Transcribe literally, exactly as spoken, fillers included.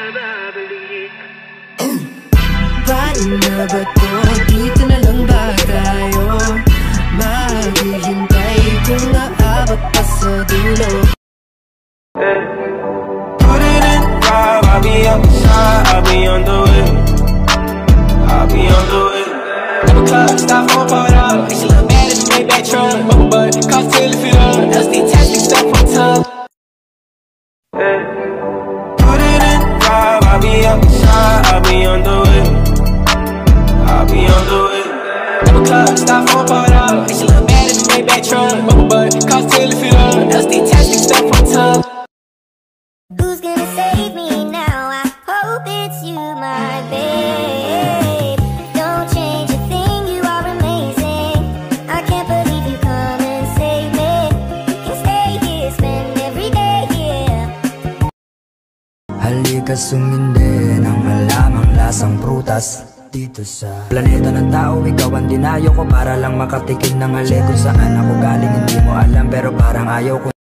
Paano na ba to? Dito na lang ba tayo? Maghihintay kung naabot pa sa dulo. Put it in drive, I'll be outside, I'll be on the way, I'll be on the way. Never club, stop on part up. She look bad in the Maybach truck, bubble butt, cocktail if it up. L S D test me stuff on top. Put it in drive, I'll be outside, I'll be on the way, I'll be on the way. Never club, stop on part up. She look bad in the Maybach truck, bubble butt, cocktail if it up. L S D test me stuff on top. Who's gonna save me now? I hope it's you, my babe. Don't change a thing, you are amazing. I can't believe you come and save me. You can stay here, spend every day here. Halika sumindi ng halamang lasang prutas. Dito sa planeta ng tao, ikaw ang dinayo ko para lang makatikim ng halik. Kung saan ako galing hindi mo alam, pero parang ayaw ko.